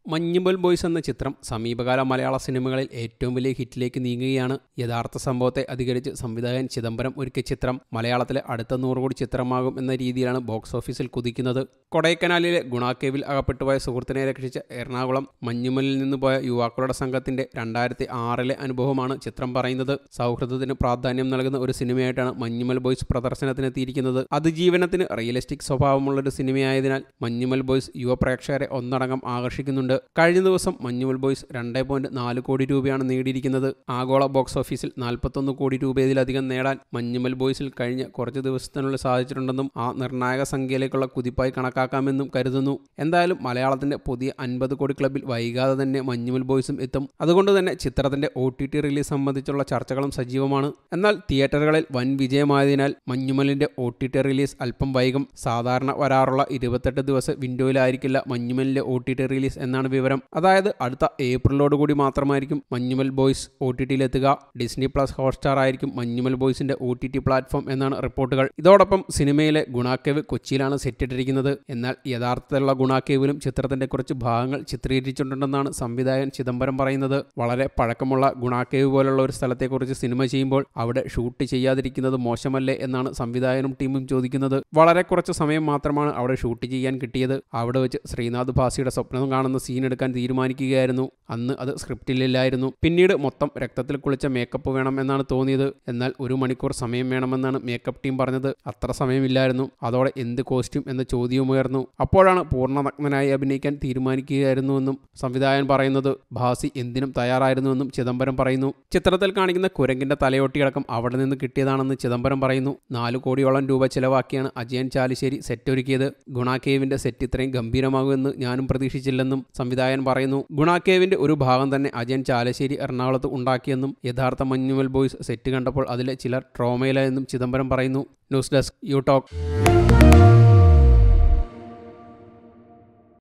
Manjummel boys എന്ന ചിത്രം സമീപകാല മലയാള സിനിമകളിൽ ഏറ്റവും വലിയ ഹിറ്റിലേക്ക് നീങ്ങുകയാണ്. യഥാർത്ഥ സംഭവത്തെ അധികരിച്ച് സംവിധായകൻ ചിദംബരം ഒരുക്കിയ ചിത്രം മലയാളത്തിലെ അടുത്ത 100 കോടി ചിത്രമാകും എന്ന രീതിയിലാണ് ബോക്സ് ഓഫീസിൽ കുതിക്കുന്നത്. കൊടൈക്കനാലിലെ ഗുണാക്കേവിൽ അകപ്പെട്ടുപോയ സുഹൃത്തിനെ രക്ഷിച്ച എറണാകുളം മഞ്ഞുമലിൽ നിന്ന് പോയ യുവാക്കളുടെ സംഘത്തിന്റെ 2006 അനുഭവമാണ് ചിത്രം പറയുന്നത്. സൗഹൃദത്തിന് പ്രാധാന്യം നൽകുന്ന ഒരു സിനിമയായിട്ടാണ് മഞ്ഞുമൽ ബോയ്സ് പ്രദർശനത്തിനെത്തിയിരിക്കുന്നത്. അതിജീവനത്തിന് റിയലിസ്റ്റിക് സ്വഭാവമുള്ളൊരു സിനിമയായതിനാൽ മഞ്ഞുമൽ ബോയ്സ് യുവ പ്രേക്ഷകരെ ഒന്നടങ്കം ആകർഷിക്കുന്നുണ്ട്. കഴിഞ്ഞ ദിവസം മഞ്ഞുമൽ ബോയ്സ് 2.4 കോടി രൂപയാണ് നേടിയിരിക്കുന്നത്. ആഗോള ബോക്സ് ഓഫീസിൽ 41 കോടി രൂപയിലധികം നേടാൻ മഞ്ഞുമൽ ബോയ്സിൽ കഴിഞ്ഞ കുറച്ച് ദിവസത്തിനുള്ളിൽ സാധിച്ചിട്ടുണ്ടെന്നും ആ നിർണായക സംഖ്യയിലേക്കുള്ള കുതിപ്പായി കണക്കാക്കാമെന്നും കരുതുന്നു. എന്തായാലും മലയാളത്തിന്റെ പുതിയ 50 കോടി ക്ലബിൽ വൈകാതെ തന്നെ മഞ്ഞുമൽ ബോയ്സും എത്തും. അതുകൊണ്ട് തന്നെ ചിത്രത്തിന്റെ OTT റിലീസ് സംബന്ധിച്ചുള്ള ചർച്ചകളും സജീവമാണ്. എന്നാൽ തിയേറ്ററുകളിൽ വൻ വിജയമായതിനാൽ മഞ്ഞുമലിന്റെ OTT റിലീസ് അല്പം വൈകും. സാധാരണ വരാറുള്ള 28 ദിവസ വിൻഡോയിലായിരിക്കില്ല മഞ്ഞുമലിന്റെ OTT റിലീസ് എന്നാണ് വിവരം. അതായത് അടുത്ത ഏപ്രിലോടുകൂടി മാത്രമായിരിക്കും മഞ്ഞുമൽ ബോയ്സ് OTTയിലെത്തുക. ഡിസ്നി പ്ലസ് ഹോട്ട്സ്റ്റാർ ആയിരിക്കും മഞ്ഞുമൽ ബോയ്സിന്റെ OTT പ്ലാറ്റ്ഫോം എന്നാണ് റിപ്പോർട്ടുകൾ. ഇതോടൊപ്പം സിനിമയിലെ ഗുണാക്കേവ് കൊച്ചിയിലാണ് സെറ്റിട്ടിരിക്കുന്നത്. എന്നാൽ യഥാർത്ഥത്തിലുള്ള ഗുണാക്കേവിലും ചിത്രത്തിന്റെ കുറച്ച് ഭാഗങ്ങൾ ചിത്രീകരിച്ചിട്ടുണ്ടെന്നാണ് സംവിധായകൻ ചിദംബരം പറയുന്നത്. വളരെ പഴക്കമുള്ള ഗുണാക്കേവ് പോലുള്ള ഒരു സ്ഥലത്തെക്കുറിച്ച് സിനിമ ചെയ്യുമ്പോൾ അവിടെ ഷൂട്ട് ചെയ്യാതിരിക്കുന്നത് മോശമല്ലേ എന്നാണ് സംവിധായകനും ടീമും ചോദിക്കുന്നത്. വളരെ കുറച്ച് സമയം മാത്രമാണ് അവിടെ ഷൂട്ട് ചെയ്യാൻ കിട്ടിയത്. അവിടെ വെച്ച് ശ്രീനാഥ് ഭാസിയുടെ സ്വപ്നം കാണുന്ന സീൻ എടുക്കാൻ തീരുമാനിക്കുകയായിരുന്നു. അന്ന് അത് സ്ക്രിപ്റ്റിലില്ലായിരുന്നു. പിന്നീട് മൊത്തം രക്തത്തിൽ കുളിച്ച മേക്കപ്പ് വേണം എന്നാണ് തോന്നിയത്. എന്നാൽ 1 മണിക്കൂർ സമയം വേണമെന്നാണ് മേക്കപ്പ് ടീം പറഞ്ഞത്. അത്ര സമയമില്ലായിരുന്നു. അതോടെ എന്ത് കോസ്റ്റ്യൂം എന്ന ചോദ്യവുമുയർന്നു. അപ്പോഴാണ് പൂർണ്ണ നഗ്നനായി അഭിനയിക്കാൻ തീരുമാനിക്കുകയായിരുന്നുവെന്നും സംവിധായകൻ പറയുന്നത്. ഭാസി എന്തിനും തയ്യാറായിരുന്നുവെന്നും ചിദംബരം പറയുന്നു. ചിത്രത്തിൽ കാണിക്കുന്ന കുരങ്ങിന്റെ തലയോട്ടിയടക്കം അവിടെ നിന്ന് കിട്ടിയതാണെന്ന് ചിദംബരം പറയുന്നു. 4 കോടിയോളം രൂപ ചെലവാക്കിയാണ് അജയൻ ചാലിശ്ശേരി സെറ്റ് ഒരുക്കിയത്. ഗുണാക്കേവിന്റെ സെറ്റ് ഇത്രയും ഗംഭീരമാകുമെന്ന് ഞാനും പ്രതീക്ഷിച്ചില്ലെന്നും സംവിധായകൻ പറയുന്നു. ഗുണാക്കേവിന്റെ ഒരു ഭാഗം തന്നെ അജയൻ ചാലശ്ശേരി എറണാകുളത്ത് ഉണ്ടാക്കിയെന്നും യഥാർത്ഥ മഞ്ഞുമൽ ബോയ്സ് സെറ്റ് കണ്ടപ്പോൾ അതിലെ ചിലർ ട്രോമയിലായെന്നും ചിദംബരം പറയുന്നു. News desk you talk.